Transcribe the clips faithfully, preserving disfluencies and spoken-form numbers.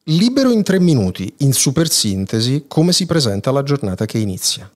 Libero in tre minuti, in super sintesi, come si presenta la giornata che inizia.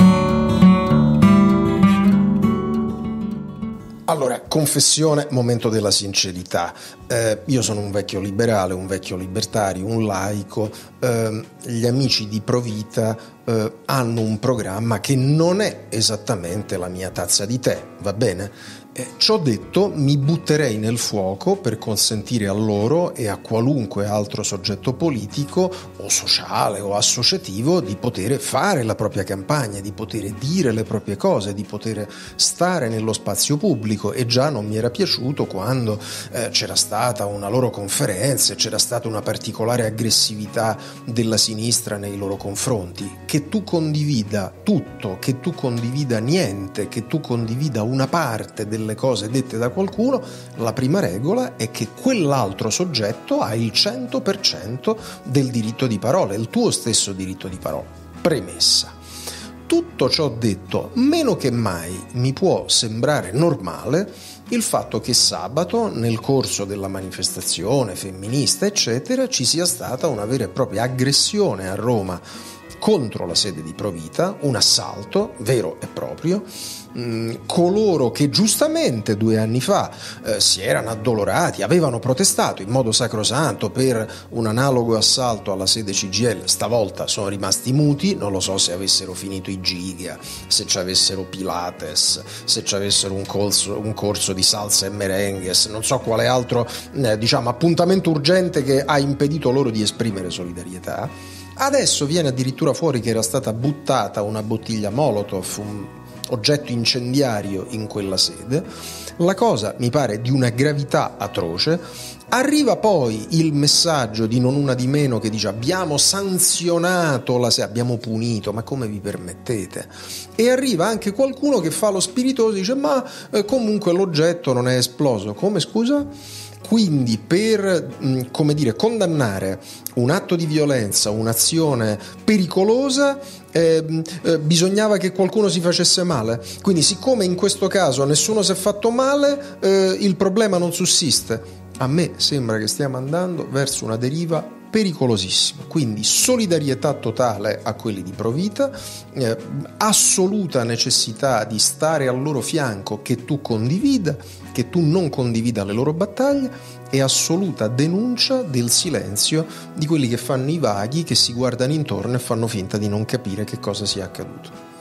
Allora, confessione, momento della sincerità. Eh, io sono un vecchio liberale, un vecchio libertario, un laico. Eh, gli amici di Provita eh, hanno un programma che non è esattamente la mia tazza di tè, va bene? Eh, ciò detto, mi butterei nel fuoco per consentire a loro e a qualunque altro soggetto politico o sociale o associativo di poter fare la propria campagna, di poter dire le proprie cose, di poter stare nello spazio pubblico. E già non mi era piaciuto quando eh, c'era stata una loro conferenza e c'era stata una particolare aggressività della sinistra nei loro confronti. Che tu condivida tutto, che tu condivida niente, che tu condivida una parte delle cose dette da qualcuno, la prima regola è che quell'altro soggetto ha il cento per cento del diritto di parola, il tuo stesso diritto di parola. Premessa. Tutto ciò detto, meno che mai mi può sembrare normale il fatto che sabato, nel corso della manifestazione femminista, eccetera, ci sia stata una vera e propria aggressione a Roma contro la sede di Provita, un assalto vero e proprio. Coloro che giustamente due anni fa eh, si erano addolorati, avevano protestato in modo sacrosanto per un analogo assalto alla sede C G I L, stavolta sono rimasti muti. Non lo so se avessero finito i giga, se ci avessero Pilates, se ci avessero un corso, un corso di salsa e merengues, non so quale altro eh, diciamo appuntamento urgente che ha impedito loro di esprimere solidarietà. Adesso viene addirittura fuori che era stata buttata una bottiglia Molotov, un oggetto incendiario in quella sede. La cosa mi pare di una gravità atroce. Arriva poi il messaggio di non una di meno che dice: abbiamo sanzionato la sede, abbiamo punito, ma come vi permettete? E arriva anche qualcuno che fa lo spiritoso e dice: ma eh, comunque l'oggetto non è esploso. Come, scusa? Quindi per, come dire, condannare un atto di violenza, un'azione pericolosa, eh, eh, bisognava che qualcuno si facesse male. Quindi siccome in questo caso nessuno si è fatto male, eh, il problema non sussiste. A me sembra che stiamo andando verso una deriva pericolosissima. Quindi solidarietà totale a quelli di Provita, eh, assoluta necessità di stare al loro fianco, che tu condivida, che tu non condivida le loro battaglie, e assoluta denuncia del silenzio di quelli che fanno i vaghi, che si guardano intorno e fanno finta di non capire che cosa sia accaduto.